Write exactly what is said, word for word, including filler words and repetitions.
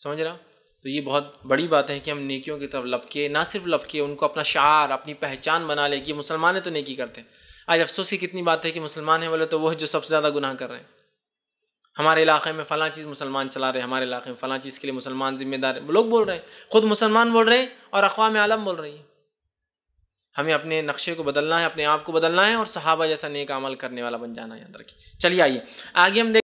समझ रहा? तो ये बहुत बड़ी बात है कि हम नेकियों की तरफ लपके, ना सिर्फ लपके, उनको अपना शार, अपनी पहचान बना ले कि मुसलमान है तो नेकी करते हैं। आज अफसोस की कितनी बात है कि मुसलमान है बोले तो वो है जो सबसे ज़्यादा गुनाह कर रहे हैं। हमारे इलाके में फ़लाँ चीज़ मुसलमान चला रहे हैं, हमारे इलाके में फ़लाँ चीज़ के लिए मुसलमान जिम्मेदार है, लोग बोल रहे हैं, ख़ुद मुसलमान बोल रहे हैं और अक़वाम आलम बोल रही है। हमें अपने नक्शे को बदलना है, अपने आप को बदलना है और सहाबा जैसा नेक अमल करने वाला बन जाना है। याद रखिए। चलिए आइए आगे हम